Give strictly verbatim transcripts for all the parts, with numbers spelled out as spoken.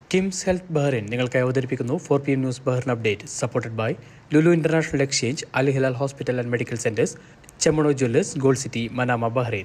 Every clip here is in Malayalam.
കിംസ് ഹെൽത്ത് ബഹ്റൈൻ നിങ്ങൾക്കായി അവതരിപ്പിക്കുന്നു four P M news Bahrain update, supported by Lulu International Exchange, Al Hilal Hospital and medical centres, Chemmanur Jewellers, Gold City, Manama, Bahrain.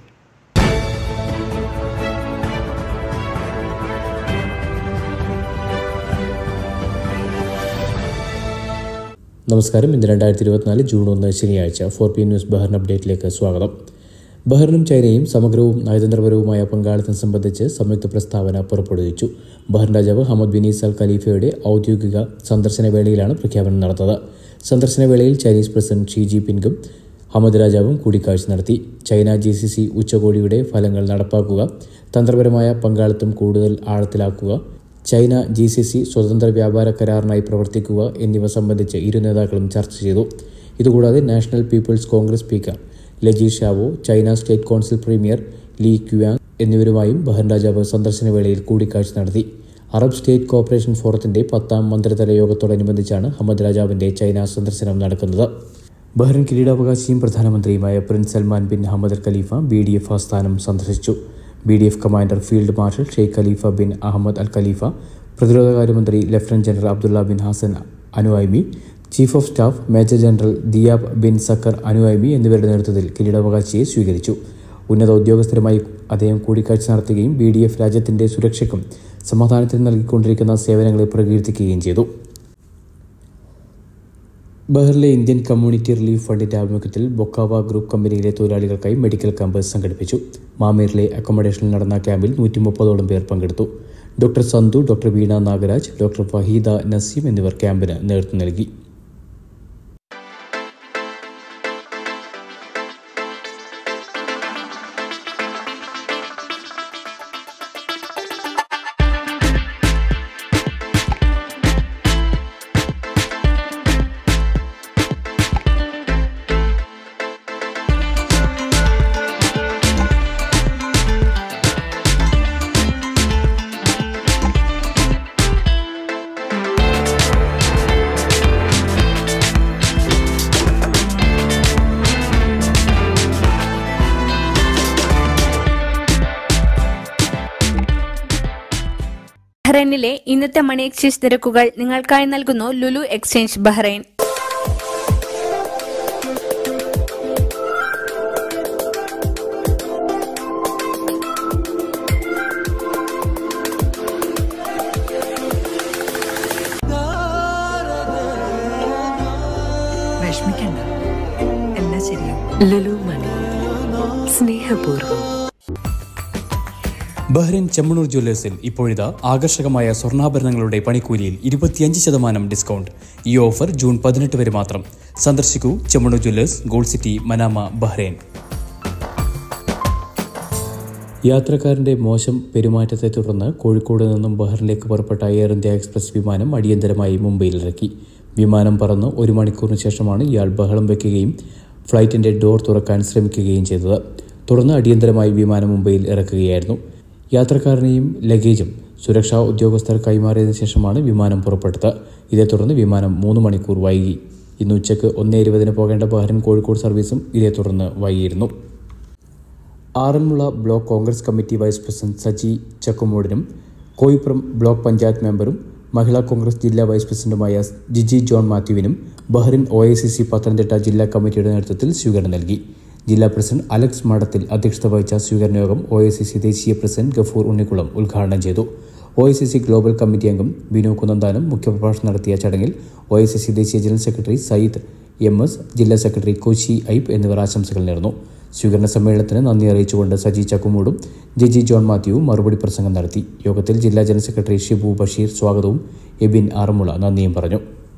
നമസ്കാരം. ഇന്ന് രണ്ടായിരത്തി ഇരുപത്തിനാല് ജൂൺ ഒന്ന് ശനിയാഴ്ച four P M news Bahrain അപ്ഡേറ്റിലേക്ക് സ്വാഗതം. ബഹ്റൈനും ചൈനയും സമഗ്രവും നയതന്ത്രപരവുമായ പങ്കാളിത്തം സംബന്ധിച്ച് സംയുക്ത പ്രസ്താവന പുറപ്പെടുവിച്ചു. ബഹ്റൈൻ രാജാവ് ഹമദ് ബിൻ ഈസ അൽ ഖലീഫയുടെ ഔദ്യോഗിക സന്ദർശന വേളയിലാണ് പ്രഖ്യാപനം നടന്നത്. സന്ദർശന വേളയിൽ ചൈനീസ് പ്രസിഡന്റ് ഷീ ജിൻപിങ്ങും ഹമദ് രാജാവും കൂടിക്കാഴ്ച നടത്തി. ചൈന ജി സി സി ഉച്ചകോടിയുടെ ഫലങ്ങൾ നടപ്പാക്കുക, തന്ത്രപരമായ പങ്കാളിത്തം കൂടുതൽ ആഴത്തിലാക്കുക, ചൈന ജി സി സി സ്വതന്ത്ര വ്യാപാര കരാറിനായി പ്രവർത്തിക്കുക എന്നിവ സംബന്ധിച്ച് ഇരു നേതാക്കളും ചർച്ച ചെയ്തു. ഇതുകൂടാതെ National People's Congress speaker Leji Zhao, China State Council Premier Li Qiang എന്നിവരുമായും ബഹ്റൈൻ രാജാവ് സന്ദർശന വേളയിൽ കൂടിക്കാഴ്ച നടത്തി. അറബ് സ്റ്റേറ്റ് കോർപ്പറേഷൻ ഫോറത്തിന്റെ പത്താം മന്ത്രിതല യോഗത്തോടനുബന്ധിച്ചാണ് ഹമദ് രാജാവിന്റെ ചൈന സന്ദർശനം നടക്കുന്നത്. ബഹ്റൈൻ കിരീടാവകാശിയും പ്രധാനമന്ത്രിയുമായ prince Salman bin Hamad Al Khalifa B D F ആസ്ഥാനം സന്ദർശിച്ചു. B D F commander field marshal Sheikh Khalifa bin Ahmed Al Khalifa, പ്രതിരോധകാര്യമന്ത്രി lieutenant general Abdullah bin Hassan Alnuaimi, chief of staff major general Diyab bin Saqr Alnuaimi എന്നിവരുടെ നേതൃത്വത്തിൽ കിരീടാവകാശിയെ സ്വീകരിച്ചു. ഉന്നത ഉദ്യോഗസ്ഥരുമായി അദ്ദേഹം കൂടിക്കാഴ്ച നടത്തുകയും ബി ഡി എഫ് രാജ്യത്തിന്റെ സുരക്ഷയ്ക്കും സമാധാനത്തിനും നൽകിക്കൊണ്ടിരിക്കുന്ന സേവനങ്ങളെ പ്രകീർത്തിക്കുകയും ചെയ്തു. ബഹ്റിലെ ഇന്ത്യൻ കമ്മ്യൂണിറ്റി റിലീഫ് ഫണ്ടിന്റെ ആഭിമുഖ്യത്തിൽ ബൊക്കാവ ഗ്രൂപ്പ് കമ്പനിയിലെ തൊഴിലാളികൾക്കായി മെഡിക്കൽ ക്യാമ്പ് സംഘടിപ്പിച്ചു. മാമേറിലെ അക്കോമഡേഷനിൽ നടന്ന ക്യാമ്പിൽ നൂറ്റി മുപ്പതോളം പേർ പങ്കെടുത്തു. Doctor Santhu, doctor Veena Nagaraj, doctor Waheeda Naseem എന്നിവർ ക്യാമ്പിന് നേതൃത്വം നൽകി. ബഹ്റൈനിലെ ഇന്നത്തെ മണി എക്സ്ചേഞ്ച് നിരക്കുകൾ നിങ്ങൾക്കായി നൽകുന്നു ലുലു എക്സ്ചേഞ്ച് ബഹ്റൈൻ. വിഷമിക്കണ്ട, എല്ലാം ശരിയാവും. ലുലു മണി, സ്നേഹപൂർവ്വം. ബഹ്റൈൻ ചെമ്മണൂർ ജ്വല്ലേഴ്സിൽ ഇപ്പോഴിതാ ആകർഷകമായ സ്വർണ്ണാഭരണങ്ങളുടെ പണിക്കൂലിയിൽ ഇരുപത്തിയഞ്ച് ശതമാനം ഡിസ്കൗണ്ട്. ഈ ഓഫർ ജൂൺ പതിനെട്ട് വരെ മാത്രം. സന്ദർശിക്കൂ Chemmanur Jewellers, Gold City, Manama, Bahrain. യാത്രക്കാരന്റെ മോശം പെരുമാറ്റത്തെ തുടർന്ന് കോഴിക്കോട് നിന്നും ബഹ്റൈനിലേക്ക് പുറപ്പെട്ട എയർ ഇന്ത്യ എക്സ്പ്രസ് വിമാനം അടിയന്തരമായി മുംബൈയിലിറക്കി. വിമാനം പറന്ന് ഒരു മണിക്കൂറിന് ശേഷമാണ് ഇയാൾ ബഹളം വയ്ക്കുകയും ഫ്ലൈറ്റിന്റെ ഡോർ തുറക്കാൻ ശ്രമിക്കുകയും ചെയ്തത്. തുടർന്ന് അടിയന്തരമായി വിമാനം മുംബൈയിൽ ഇറക്കുകയായിരുന്നു. യാത്രക്കാരനെയും ലഗേജും സുരക്ഷാ ഉദ്യോഗസ്ഥർ കൈമാറിയതിനു ശേഷമാണ് വിമാനം പുറപ്പെട്ടത്. ഇതേ തുടർന്ന് വിമാനം മൂന്ന് മണിക്കൂർ വൈകി. ഇന്ന് ഉച്ചയ്ക്ക് ഒന്ന് ഇരുപതിന് പോകേണ്ട ബഹ്റൈൻ കോഴിക്കോട് സർവീസും ഇതേ തുടർന്ന് വൈകിയിരുന്നു. Aranmula block Congress committee vice president Saji ചക്കുമൂടിനും കോയിപ്പുറം ബ്ലോക്ക് പഞ്ചായത്ത് മെമ്പറും മഹിളാ കോൺഗ്രസ് ജില്ലാ വൈസ് പ്രസിഡന്റുമായ ജിജി ജോൺ മാത്യുവിനും Bahrain O I C C Pathanamthitta ജില്ലാ കമ്മിറ്റിയുടെ നേതൃത്വത്തിൽ സ്വീകരണം നൽകി. ജില്ലാ പ്രസിഡന്റ് അലക്സ് മഠത്തിൽ അധ്യക്ഷത വഹിച്ച സ്വീകരണ യോഗം ഒ ഐ സി സി ദേശീയ പ്രസിഡന്റ് ഗഫൂർ ഉണ്ണിക്കുളം ഉദ്ഘാടനം ചെയ്തു. O I C C global committee അംഗം ബിനു കുന്നന്താനം മുഖ്യപ്രഭാഷണം നടത്തിയ ചടങ്ങിൽ ഒ ഐ സി സി ദേശീയ general secretary Sayyid M S, ജില്ലാ സെക്രട്ടറി കോശി ഐബ് എന്നിവർ ആശംസകൾ നേർന്നു. സ്വീകരണ സമ്മേളനത്തിന് നന്ദി അറിയിച്ചുകൊണ്ട് സജി ചക്കുമൂടും ജിജി ജോൺ മാത്യുവും മറുപടി പ്രസംഗം നടത്തി. യോഗത്തിൽ ജില്ലാ ജനറൽ സെക്രട്ടറി ഷിബു ബഷീർ സ്വാഗതവും എബിൻ ആറന്മുള നന്ദിയും പറഞ്ഞു.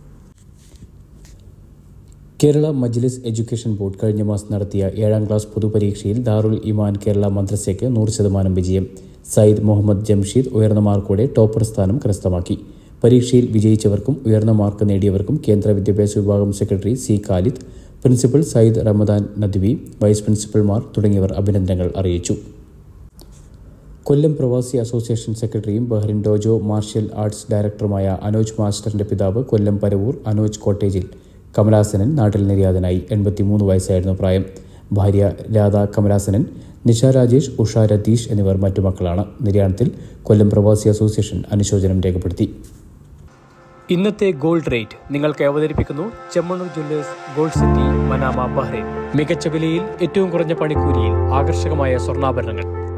കേരള മജ്ലിസ് എഡ്യൂക്കേഷൻ ബോർഡ് കഴിഞ്ഞ മാസം നടത്തിയ ഏഴാം ക്ലാസ് പൊതുപരീക്ഷയിൽ ദാറുൽ ഇമാൻ കേരള മദ്രസയ്ക്ക് നൂറ് ശതമാനം വിജയം. സയ്യിദ് മുഹമ്മദ് ജംഷീദ് ഉയർന്ന മാർക്കോടെ ടോപ്പർ സ്ഥാനം കരസ്ഥമാക്കി. പരീക്ഷയിൽ വിജയിച്ചവർക്കും ഉയർന്ന മാർക്ക് നേടിയവർക്കും കേന്ദ്ര വിദ്യാഭ്യാസ വിഭാഗം secretary C Khalid, principal Sayyid Ramadan Nadvi, vice പ്രിൻസിപ്പൽമാർ തുടങ്ങിയവർ അഭിനന്ദനങ്ങൾ അറിയിച്ചു. കൊല്ലം പ്രവാസി അസോസിയേഷൻ സെക്രട്ടറിയും ബഹ്റൈൻ ഡോജോ മാർഷ്യൽ ആർട്സ് ഡയറക്ടറുമായ അനോജ് മാസ്റ്ററിന്റെ പിതാവ് കൊല്ലം പരവൂർ അനോജ് കോട്ടേജിൽ കമലാസനൻ നാട്ടിൽ നിര്യാതനായി. എൺപത്തിമൂന്ന് വയസ്സായിരുന്നു പ്രായം. ഭാര്യ രാധ കമലാസനൻ നിഷ രാജേഷ്, ഉഷ രതീഷ് എന്നിവർ മറ്റു മക്കളാണ്. നിര്യാണത്തിൽ കൊല്ലം പ്രവാസി അസോസിയേഷൻ അനുശോചനം രേഖപ്പെടുത്തി. ഇന്നത്തെ ഗോൾഡ് റേറ്റ് നിങ്ങൾക്ക് അവതരിപ്പിക്കുന്നു Chemmannur Jewellers, Gold City, Manama, Bahrain. മികച്ച വിലയിൽ ഏറ്റവും കുറഞ്ഞ പണിക്കൂലിയിൽ ആകർഷകമായ സ്വർണ്ണാഭരണങ്ങൾ.